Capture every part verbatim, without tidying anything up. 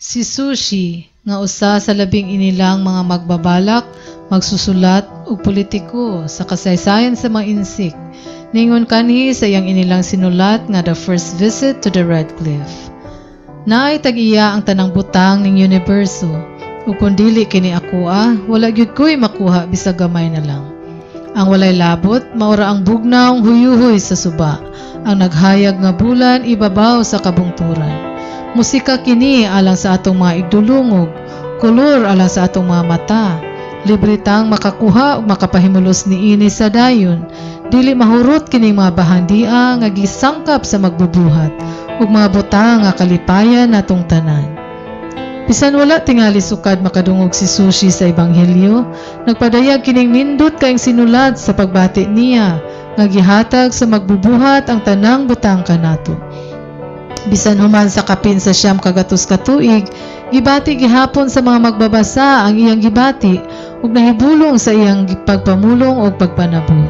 Si Sushi nga usa sa labing inilang mga magbabalak, magsusulat ug politiko sa kasaysayan sa mga insik, ningon kanhi sa iyang inilang sinulat nga The First Visit to the Red Cliff. Naay tag-iya ang tanang butang ning universo, ug kun dili kini akoa, wala gyud ko'y makuha bisag gamay na lang. Ang walay labot maura ang bugnaw huyuhoy sa suba, ang naghayag nga bulan ibabaw sa kabungturan. Musika kini alang sa atong mga igdulungog, kolor alang sa atong mga mata. Libre tang makakuha ug makapahimulos niini sa dayon. Dili mahurot kining mga bahandia nga gisangkap sa magbubuhat ug mga butang nga kalipayan natong tanan. Bisan wala tingali sukad makadungog si Sushi sa ebanghelyo, nagpadayag kining nindot kaayong sinulat sa pagbati niya nga gihatag sa magbubuhat ang tanang butang kanato. Bisan human sa kapin sa siyam kagatos ka tuig, gibati gihapon sa mga magbabasa ang iyang gibati ug nahibulong sa iyang pagpamulong ug pagpanabot.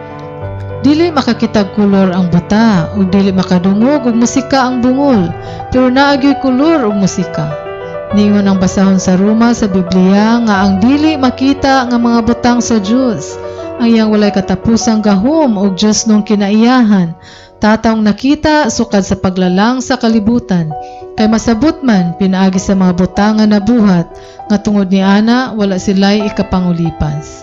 Dili makakitag kolor ang buta ug dili makadungog og musika ang bungol, pero naagyoy kolor ug musika. Ningon ang basahon sa Roma sa Biblia nga ang dili makita nga mga butang sa Dios, ang iyang walay katapusang gahom og Dios nung kinaiyahan, tataong nakita sukad sa paglalang sa kalibutan, kay masabot man pinaagi sa mga butang nga nabuhat, nga tungod ni ana wala sila'y ikapangulipas.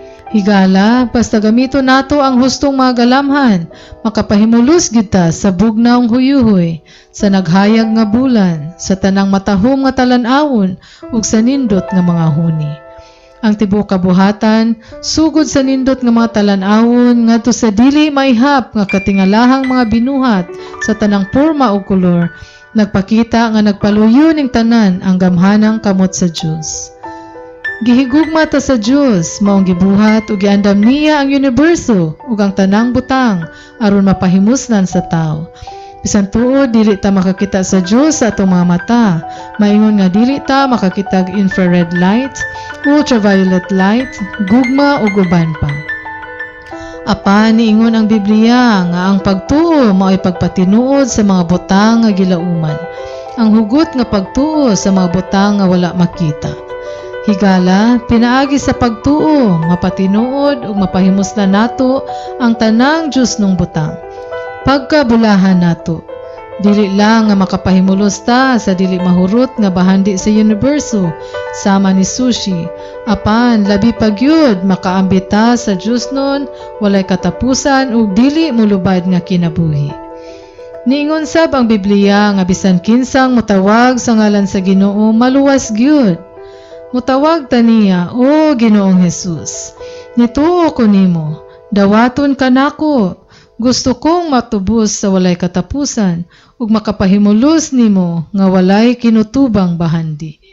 Higala, basta gamito nato ang hustong mga galamhan, makapahimulos kita sa bugnaw huyuhoy, sa naghayag nga bulan, sa tanang matahom nga talan-awon, ug sa nindot nga mga huni. Ang tibuok kabuhatan, sugod sa nindot nga mga talan-awon ngadto sa dili maihap nga katingalahang mga binuhat sa tanang porma o kolor, nagpakita nga nagpaluyo ning tanan ang gamhanang kamot sa Dios. Gihigugma ta sa Dios, maong gibuhat ug giandam niya ang universo ug ang tanang butang aron mapahimusnan sa tao. Bisan tuod dili ta makakita sa Dios sa atong mga mata, maingon nga dili ta makakitag infrared light, ultraviolet light, gugma ug uban pa. Apan niingon ang Biblia nga ang pagtuo mao'y pagpatinuod sa mga butang nga gilauman, ang hugot nga pagtuo sa mga butang nga wala makita. Higala, pinaagi sa pagtuo, mapatinuod ug mapahimusnan nato ang tanang Dios nung butang. Pagkabulahan nato, dili lang nga makapahimulos ta sa dili mahurot nga bahandi sa universo sama ni Sushi, apan labi pa gyud makaambit ta sa Dios nun walay katapusan ug dili mulubad nga kinabuhi. Niingon sab ang Biblia nga bisan kinsang mutawag sa ngalan sa Ginoo maluwas gyud. Mutawag ta niya, O Ginoong Hesus, nituo ko nimo, dawaton ka nako. Gusto kong matubos sa walay katapusan ug makapahimulos nimo nga walay kinutubang bahandi.